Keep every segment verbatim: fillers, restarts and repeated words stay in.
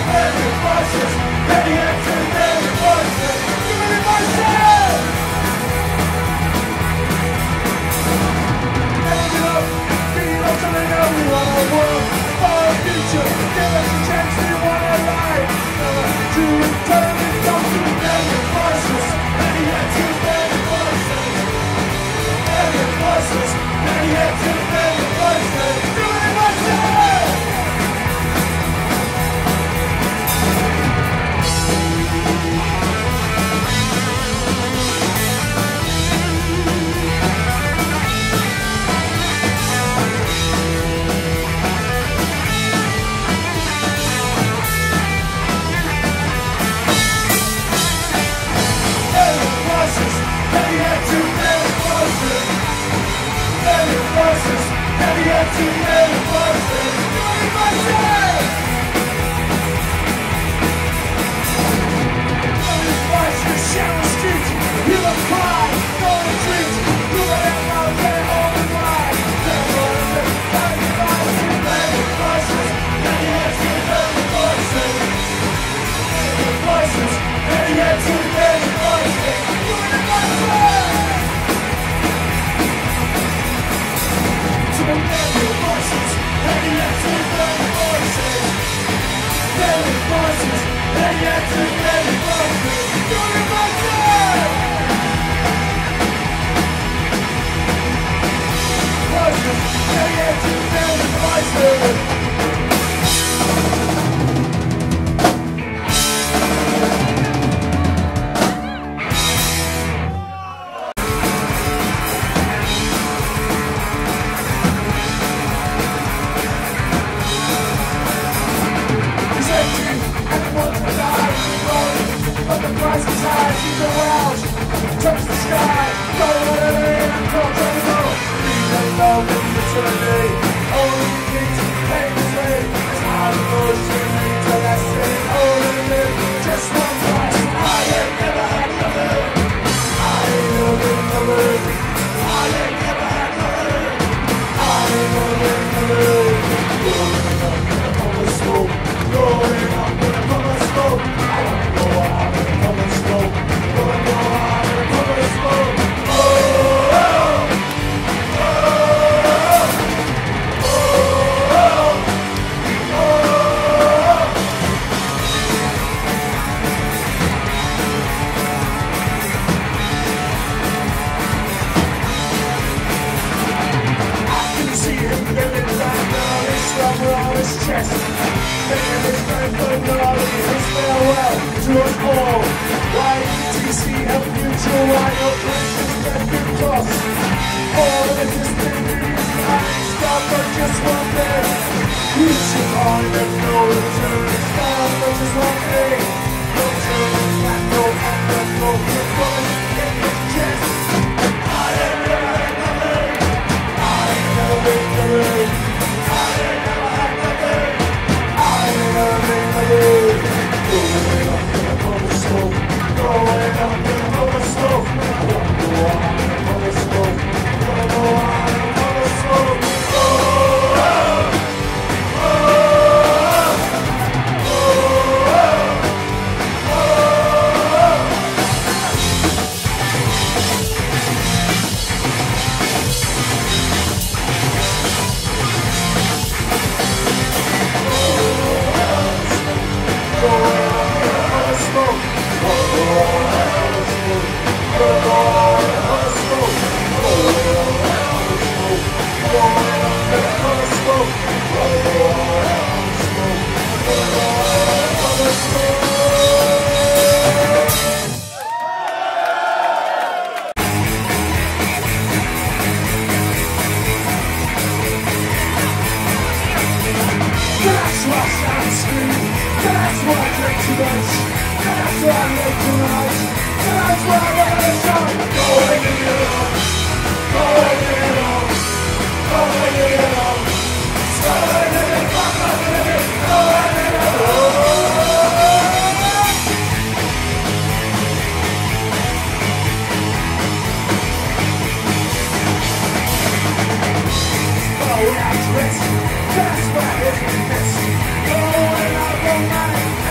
That's why it's this. Going out the night.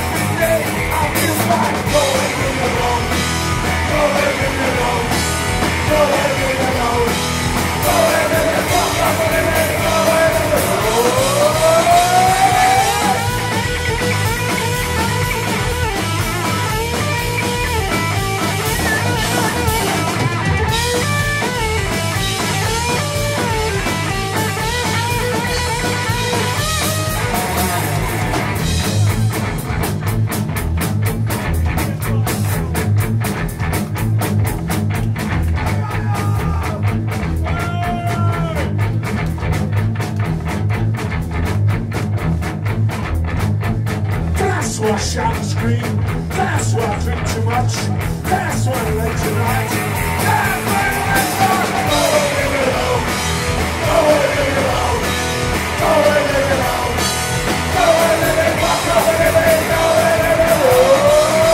why I shout and scream. That's why I drink too much. That's why I late tonight. That's why I went on. Go away, leave it alone. Go away, leave it alone. Go away, leave it alone. Go away, leave it alone. Go away, leave it alone. Go away, leave it alone.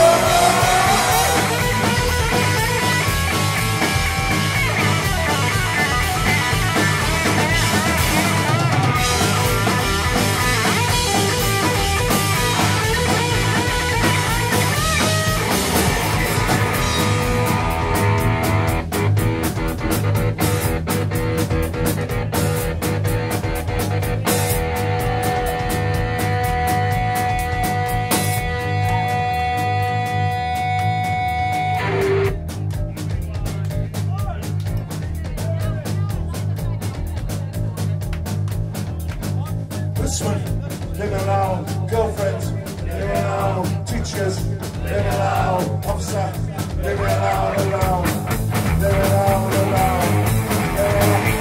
This one, live alone, girlfriends, live alone, teachers, live alone, officer, live alone, alone, live alone, alone, live alone.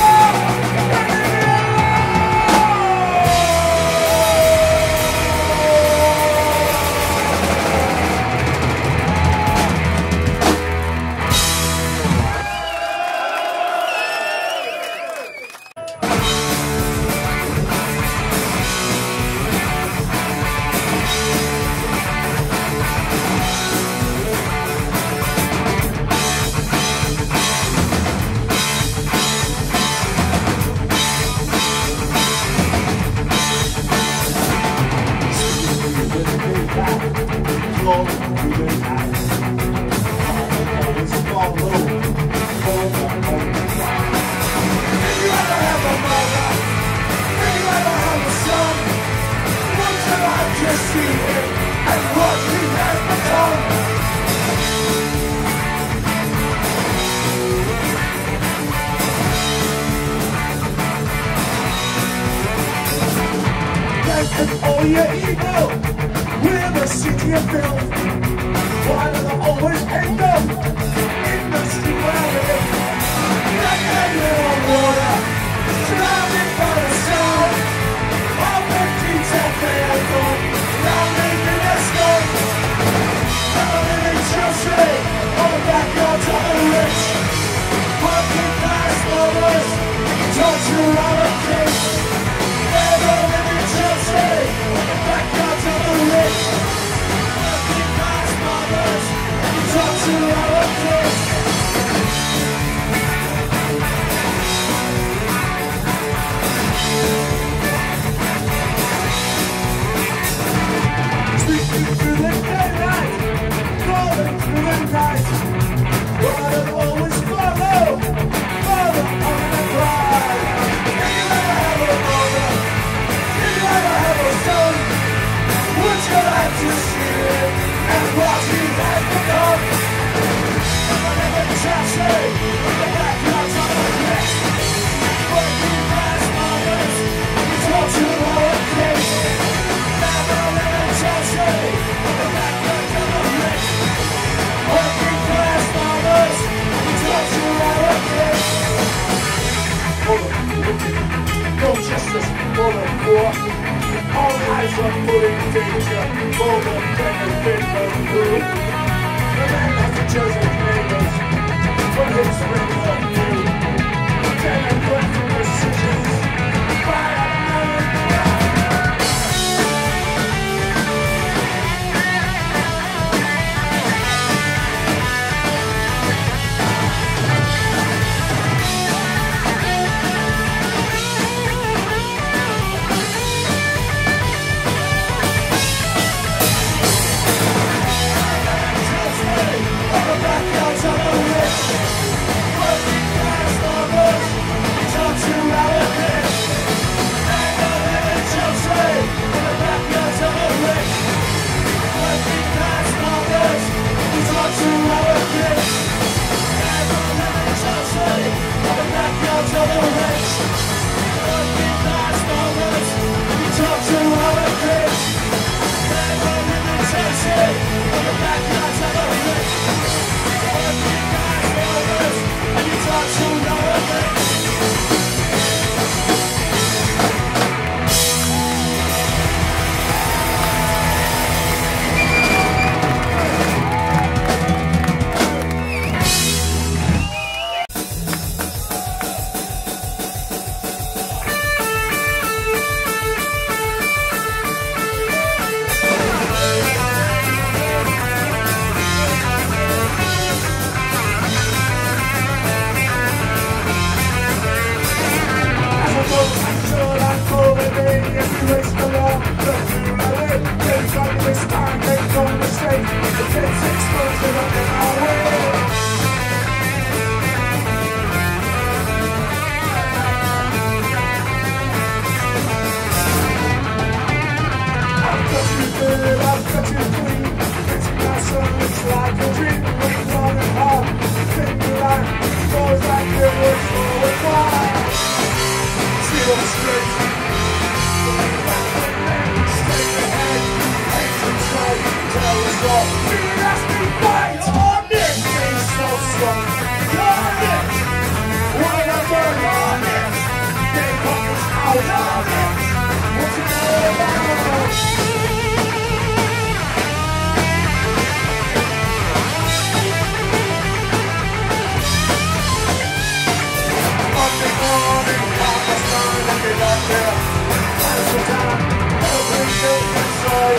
All your evil, we're the city of filth. Why do they always end up in the street where I live? Like a little water, surrounded by the sound of the detail vehicle, now making a scope. Never living Chelsea, on the backyards of the rich. Working class lovers, torture on a kiss. Never living Chelsea, on the backyards of the rich. Working class lovers, torture on a kiss. Speaking through the daylight, crawling through the night. Why do they always follow, follow on the cry? Did you ever have a mother? Did you ever have a son? Would you like to see it and what he has become? I never Chelsea, the backyards of the rich. Working class mothers, torture our kids. Never live in Chelsea, the backyards of the rich. Working class mothers, torture our kids. No justice for the poor. All eyes are full in danger. For the benefit of the food. The man has the chosen neighbors for his ring of view. Democratic decisions by America.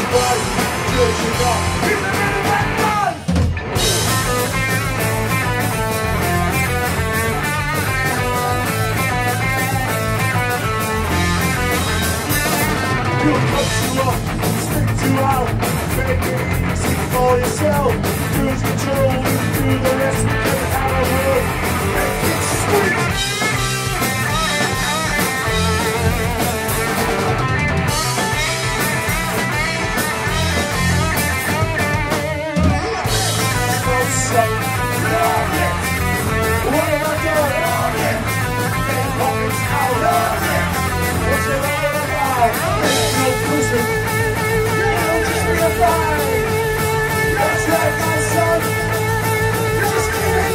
right, just you know, in the middle of that run. You'll cut you up, stick you out, make it easy for yourself. Lose control and do the rest, get out of work, make it sweet. So, love it. What am I doing? Love it. Make pockets out of it. What's it all about? Ain't no pussy. You'll just be a fine. That's right, my son. You just need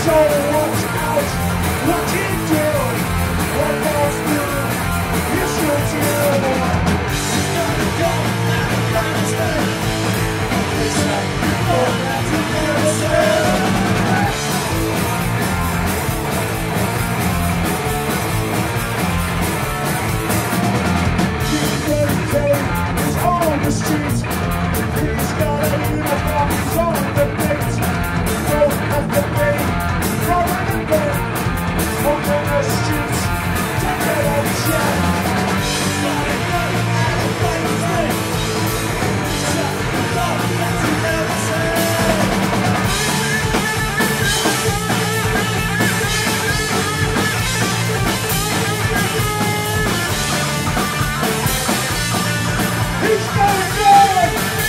So watch out what you do. What goes through, you should do. Gotta go, gotta gotta stay. It's like you go back to never say. He's on the street. He's got a uniform. He's on the beat. Both have the pain. Throwing the gun. Walking the streets. Taking a shot. Gotta go and a fight is there. Shut up, that's what never say. He's going good!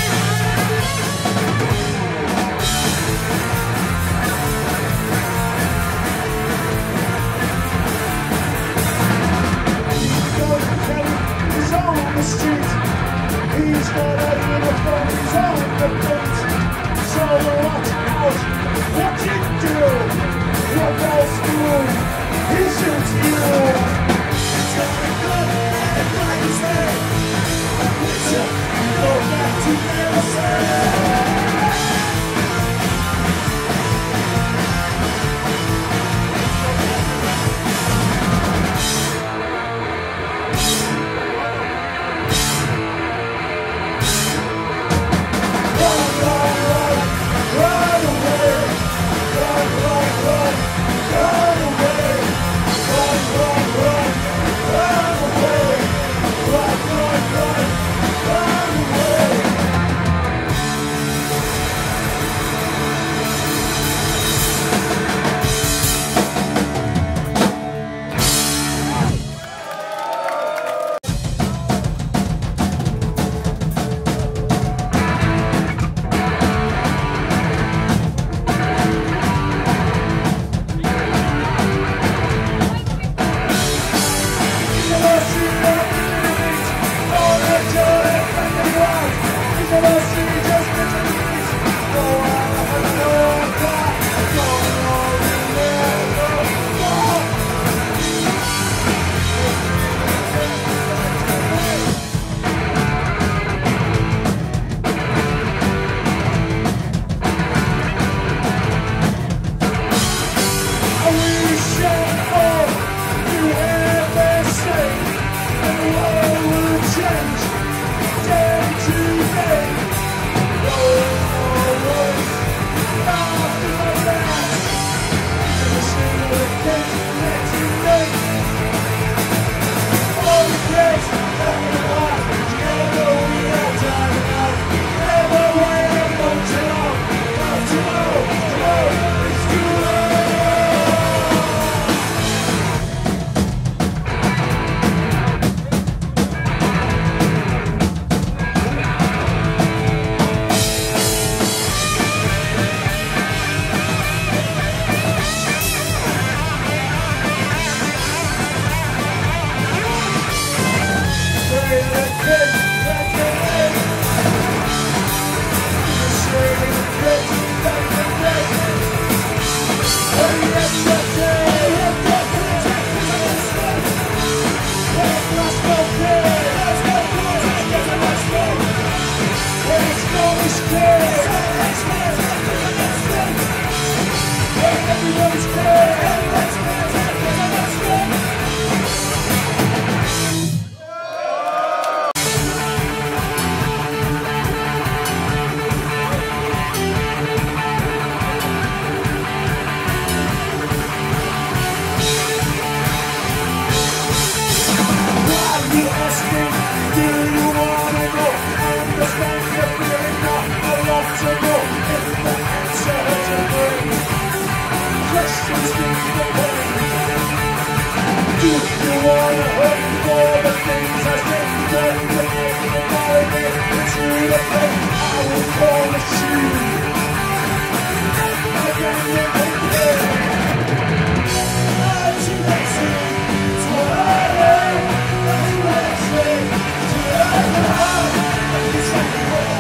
He's going Kelly, he's on the street. He's got a uniform, he's on the beat. So watch out what you do. What goes through, he shoots you. It's going good and the fight is there. Go back to never say. Run, run, run, run away. Run, run, run, run away. Run, run, run, run away. Run, run, run, run away. Everybody's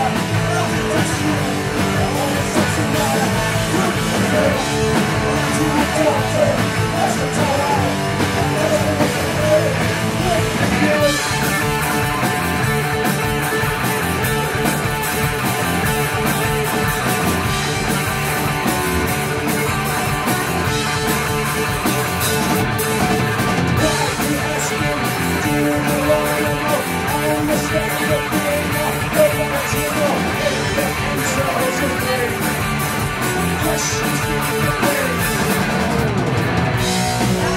to Questions in the brain.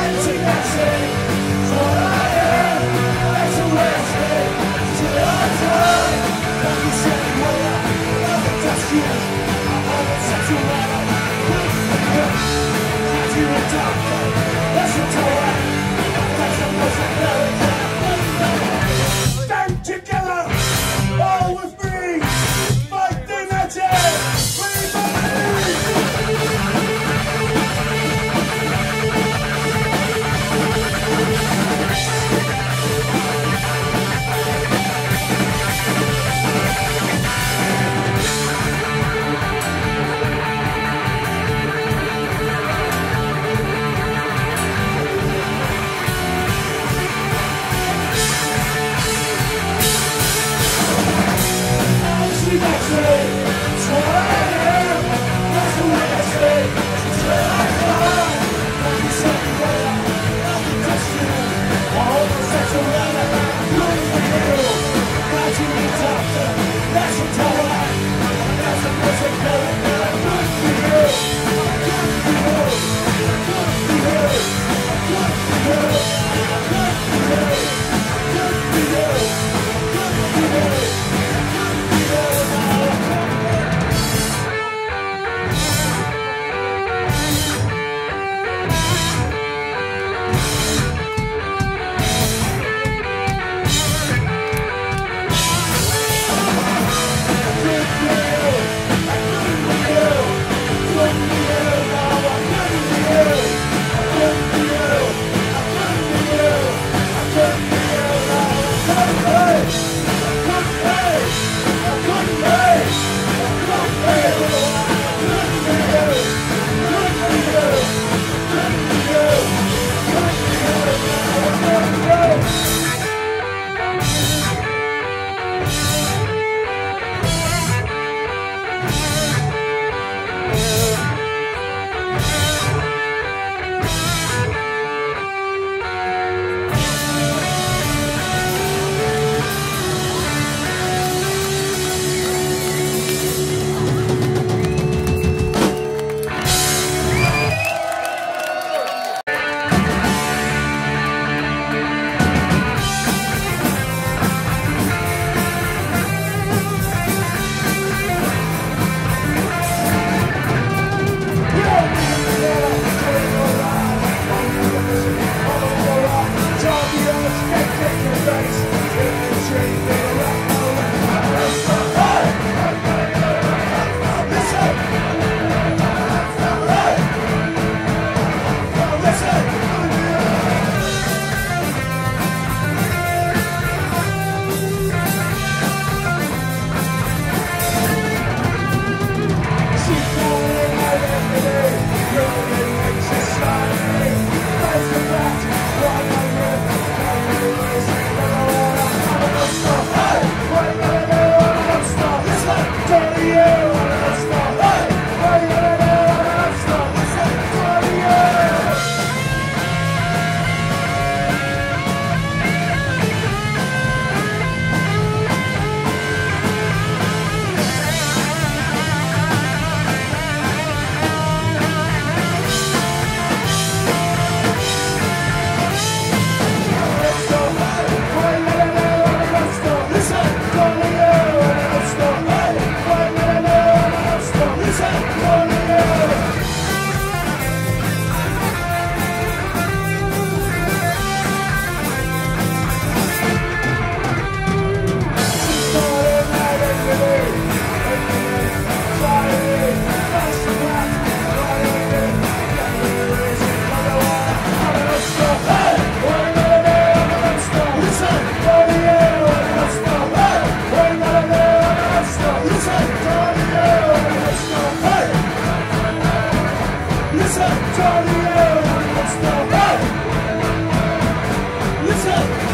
Listen to the air and what's the hey! Listen!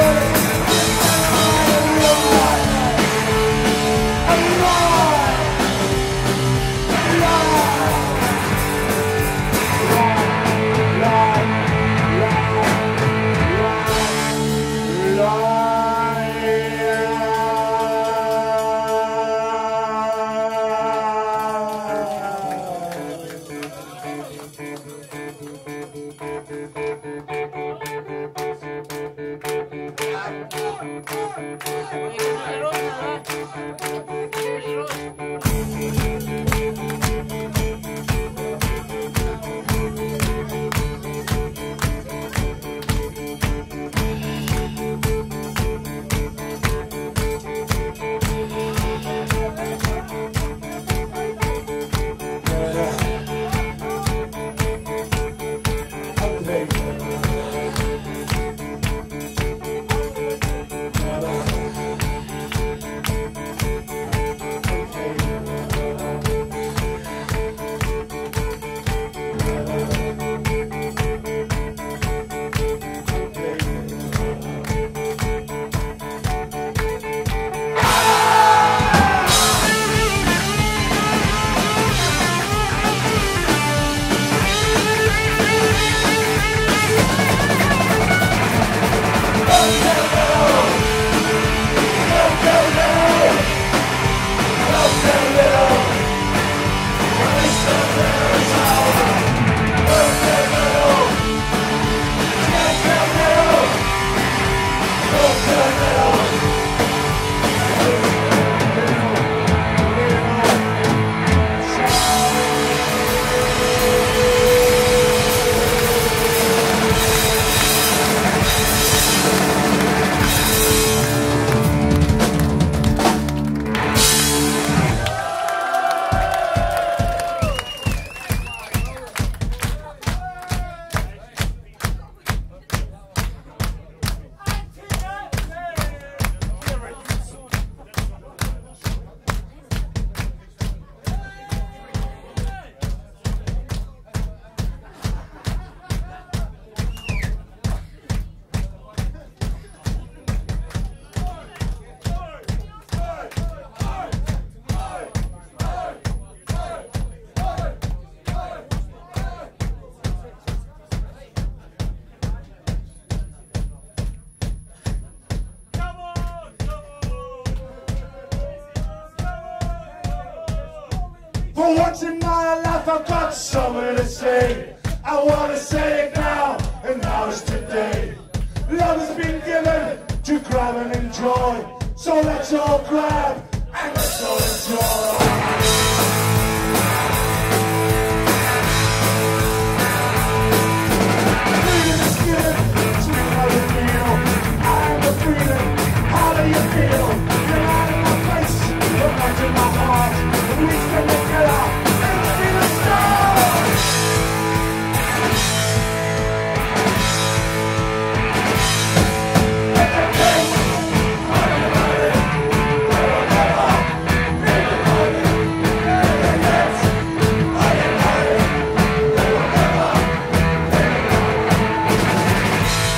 For once in my life I've got something to say. I want to say it now, and now is today. Love has been given to grab and enjoy. So let's all grab and let's all enjoy. Freedom is given to how you feel. I am the freedom. How do you feel? You're out of my face, you're back in my heart. We stand together and see the stars. Let the case, I am ready. I will never be divided. Let the case, I am ready. I will never be divided.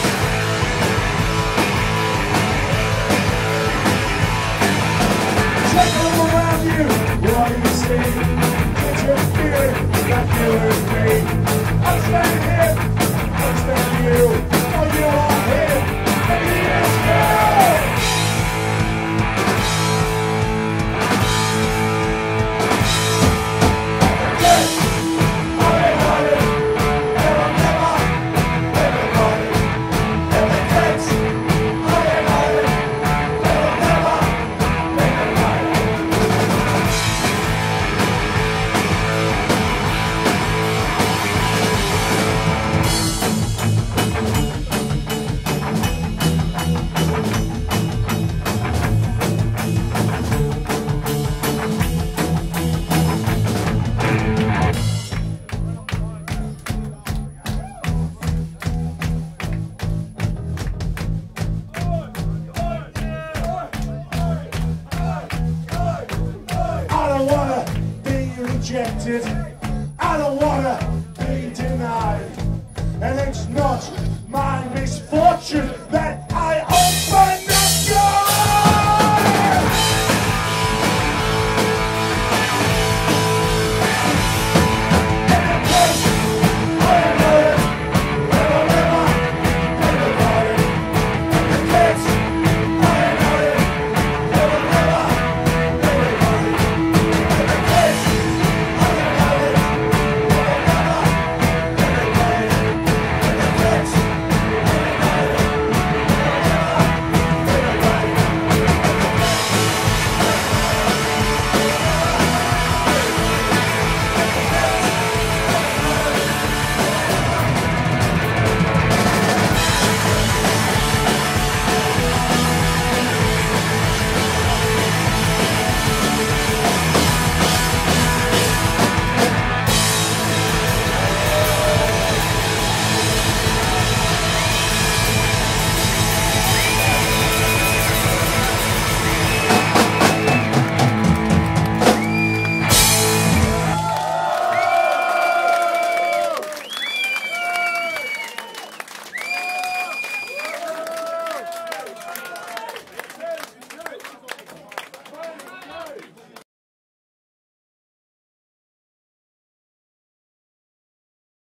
Take a look around you. What do you see? Can't you feel it? That feeling me. I'm standing here. I'm standing you. Oh, you are here. Maybe it's good. Yes, I am ready. Never, never, everybody. Every text, I am ready. Never, never, everybody. I don't wanna be rejected.